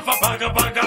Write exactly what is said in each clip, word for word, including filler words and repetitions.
va baga baga.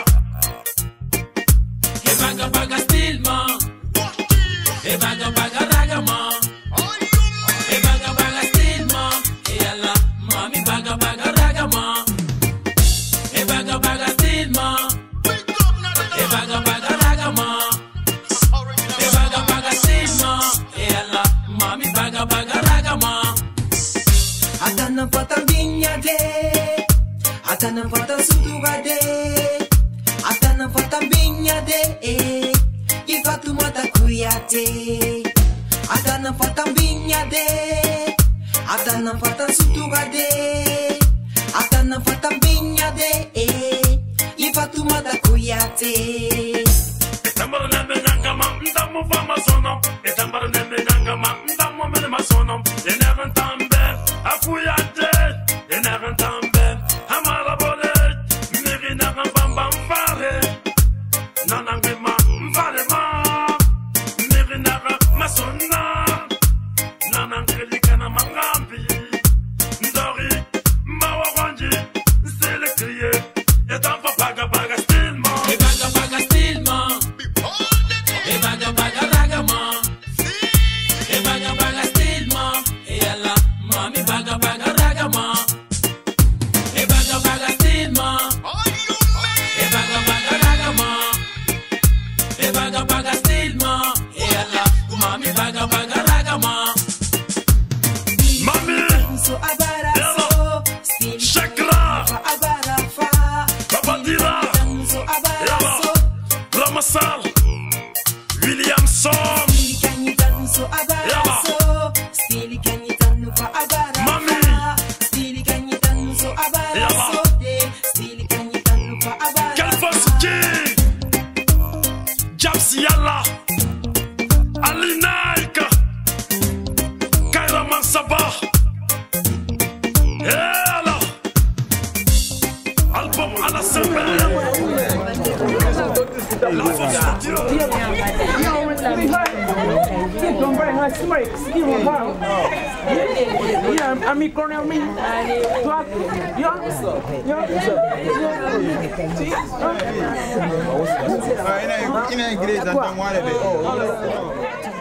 E baga baga still man. E baga baga raga man. E baga baga still man. E alla mami baga baga raga man. E baga baga still man. E baga baga raga man. E baga baga still man. E alla mami baga baga raga man. Atana fata vinha de, atana fata sutuga de, atana fata vinha de, e fatu mata kuyate. Atana fata vinha de, atana fata sutuga de, atana fata vinha de, e fatu mata kuyate. Tambara nembe nangama, ndamu fama sonom. Tambara nembe nangama, ndamu mele masonom. Yeneran tambe, afuyate. Yeneran tambe, amara bole. Miri naran bamba mfare. Nanangima mfare ma. Miri naran masona. Nanangeli kana mangambi. Ndori mawaranji, stele kriye. Etampa baga baga still man. E baga baga still man. E baga baga raga man. E baga baga still man. E alla mami baga baga raga man. E baga baga still man. E baga baga raga man. E baga baga still man. E alla mami baga baga raga man. Mami, So abaraso, still Chakra, fa abarafa. Babandira, So abaraso, Ramasal, Williamson, still kanyitan so abaraso, still kanyitan fa abarafa. Mami. Still kanyitan so abaraso, still kanyitan fa abarafa. Calvas King, Japs Yalla, Ali Naika, Kaira Mansaba. Et alors, album à la semaine. La force de Dieu. Don't bring her smokes. Give her power. Yeah, I'm Cornell me. Yeah, yeah. Ina igreja, então, olha bem.